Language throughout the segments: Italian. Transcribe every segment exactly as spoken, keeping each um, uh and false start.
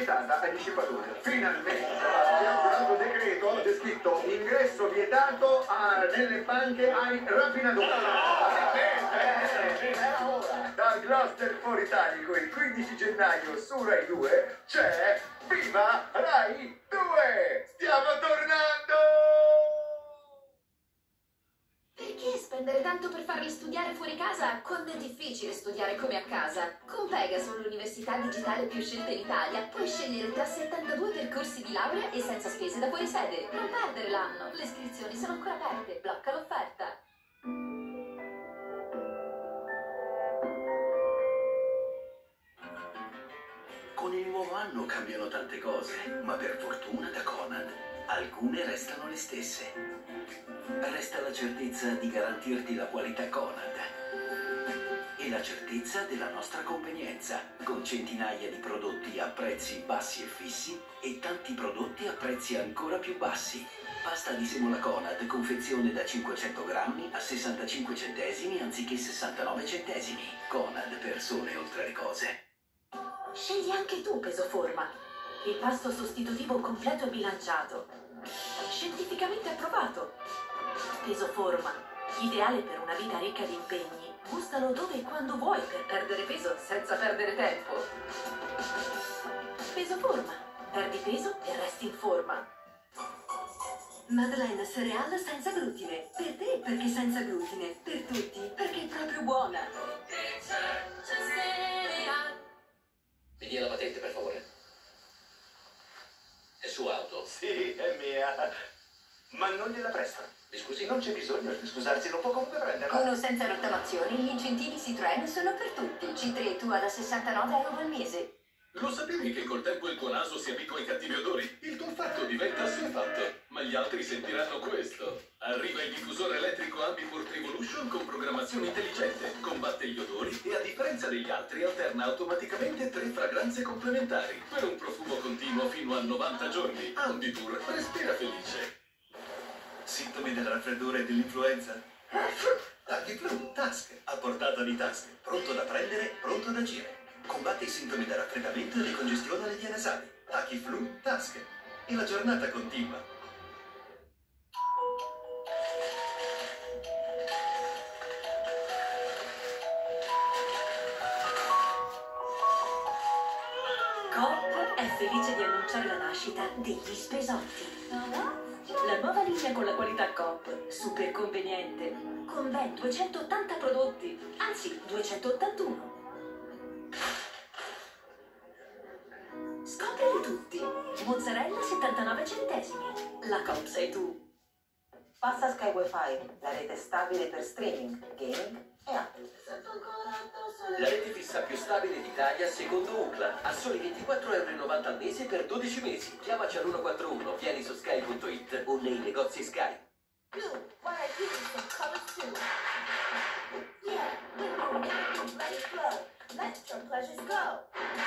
limitata ai dissipatori. Finalmente abbiamo un altro decreto, c'è scritto ingresso vietato a, nelle banche ai raffinatori. Era ora. Dal Gloucester Foro Italico il quindici gennaio su Rai due c'è Viva Rai due! Stiamo tornando! Perché spendere tanto per farli studiare fuori casa quando è difficile studiare come a casa? Con Pegasus, l'università digitale più scelta in Italia, puoi scegliere tra settantadue percorsi di laurea e senza spese da fuori sede. Non perdere l'anno, le iscrizioni sono ancora aperte, blocca l'offerta. Con il nuovo anno cambiano tante cose, ma per fortuna da Conad alcune restano le stesse. Resta la certezza di garantirti la qualità Conad e la certezza della nostra convenienza, con centinaia di prodotti a prezzi bassi e fissi e tanti prodotti a prezzi ancora più bassi. Pasta di semola Conad, confezione da cinquecento grammi a sessantacinque centesimi anziché sessantanove centesimi. Conad, persone oltre le cose. Scegli anche tu Pesoforma, il pasto sostitutivo completo e bilanciato, scientificamente approvato. Pesoforma, ideale per una vita ricca di impegni. Gustalo dove e quando vuoi per perdere peso senza perdere tempo. Pesoforma, perdi peso e resti in forma. Madeleine cereale senza glutine, per te perché senza glutine, per tutti perché è proprio buona. Mi dia la patente, per favore. È sua auto? Sì, è mia. Ma non gliela presta. Mi scusi? Non c'è bisogno di scusarsi, non può comunque prenderla. Con o senza rottamazioni, gli incentivi Citroën sono per tutti. C tre Tua da sessantanove euro al mese. Lo sapevi che col tempo il tuo naso si abitua ai cattivi odori? Il tuo olfatto diventa assuefatto, ma gli altri sentiranno questo. Arriva il diffusore elettrico Ambiport Revolution con programmazione intelligente, combatte gli odori e a differenza degli altri alterna automaticamente tre fragranze complementari per un profumo continuo fino a novanta giorni. Ambipur, respira felice. Sintomi della raffreddore e dell'influenza? Tachiflu Task, a portata di tasche, pronto da prendere, pronto da agire. Combatte i sintomi da raffreddamento e le congestioni alle vie nasali. Tachiflu Task. E la giornata continua. Coop è felice di annunciare la nascita degli Spesotti. La nuova linea con la qualità Coop, super conveniente, con ben duecentottanta prodotti, anzi duecentottantuno. Scoprili tutti. Mozzarella settantanove centesimi. La Coop sei tu. Passa Sky Wi-Fi, la rete stabile per streaming, gaming e altro. La rete fissa più stabile d'Italia secondo U C L A. A soli ventiquattro euro e novanta al mese per dodici mesi. Chiamaci al uno quattro uno, vieni su sky punto it o nei negozi Sky. Let's your pleasures go.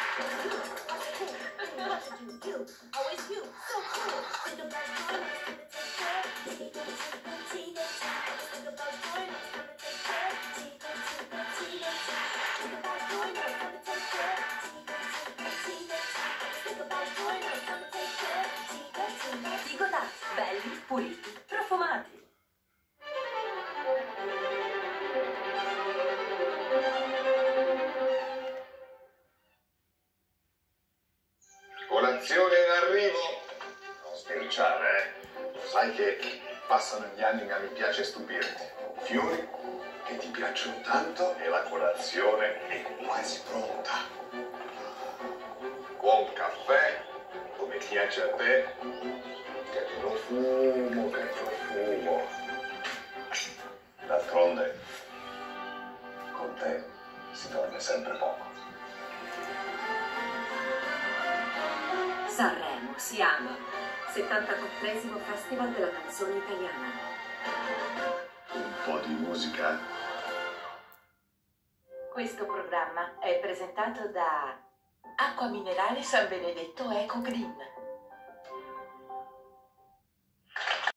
What should you do? Always you, so cool. Think about joining us, gonna take care. Tina, Tina, Tina. Think about joining us, gonna take care. Tina, Tina, Tina. Think about joining us, gonna take care. Tina, Tina, Tina. Think about joining us, gonna take care. Tina, Tina. Digoda, belli, puliti, profumati. Colazione in arrivo. Non sbirciare, eh. Sai che passano gli anni ma mi piace stupirti. Fiori che ti piacciono tanto e la colazione è quasi pronta. Buon caffè, come piace a te. Che profumo, che profumo. D'altronde, con te si dorme sempre poco. Sanremo, si ama. settantaquattresimo Festival della canzone italiana. Un po' di musica. Questo programma è presentato da Acqua Minerale San Benedetto Eco Green.